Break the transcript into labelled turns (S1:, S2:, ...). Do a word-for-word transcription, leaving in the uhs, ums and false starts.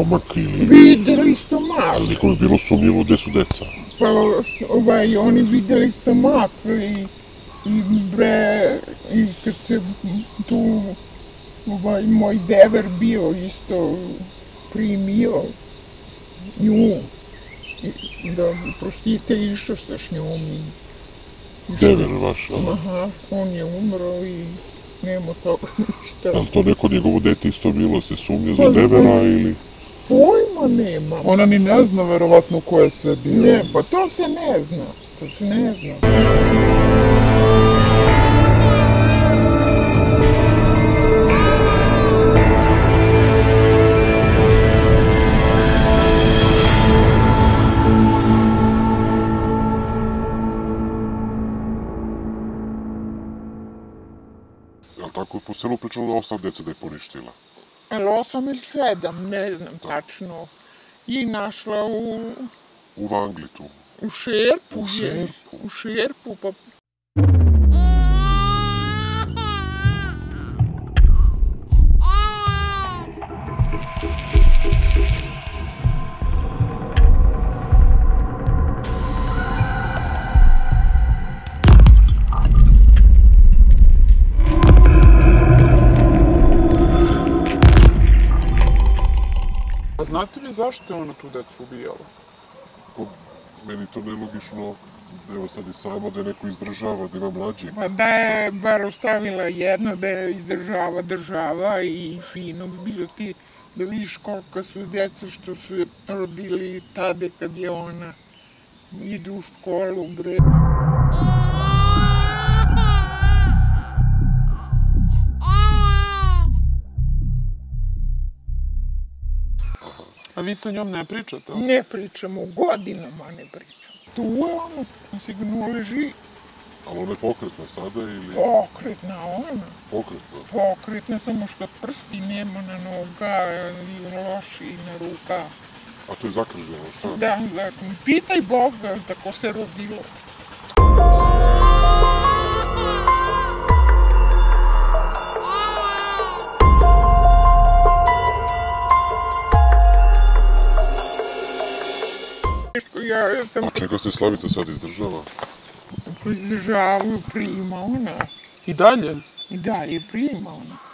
S1: stomak ili...
S2: Videli stomak.
S1: Ali nikom je bilo sumnjivo gde su deca.
S2: Pa ovaj, oni videli stomak i, i bre, i kad se tu ovaj, moj dever bio isto primio nju, da prostite išao sa s njom i...
S1: Dever vaš, a?
S2: Aha, on je umro i nema toga ništa.
S1: Je li to neko njegovo dete isto bilo, se sumnja za devera ili...
S2: Pojma nema.
S3: Ona ni ne zna verovatno ko je sve bio.
S2: Ne, pa to se ne zna, to se ne zna.
S1: Je li tako po selu pričalo da osam dece da je poništila?
S2: Ali osam ili sedam, ne znam tačno. I našla u...
S1: U Vangli tu.
S2: U šerpu
S1: U
S2: je.
S1: šerpu?
S2: U šerpu, pa...
S3: A znate li zašto je ona tu decu ubijala?
S1: Ko, meni to nelogično, evo sad i samo da je neko izdržava, da ima mlađe.
S2: Pa da je bar ostavila jedno da je izdržava država i fino bi bilo ti da vidiš koliko su djeca što su rodili tada kad je ona idu u školu, bre.
S3: A vi sa njom ne pričate?
S2: Ne pričamo, godinama ne pričamo. Tu je ona sigurno leži.
S1: Ali ona je pokretna sada ili...
S2: Pokretna ona.
S1: Pokretna?
S2: Pokretna, samo što prsti nema na noga i loši na ruka.
S1: A to je zakrženo, šta?
S2: Da, zakon. Pitaj Boga, tako se rodilo. Ja sam...
S1: A čega se Slavica sad izdržava?
S2: Izdržavaju, prima ona.
S3: I dalje?
S2: I dalje prima ona.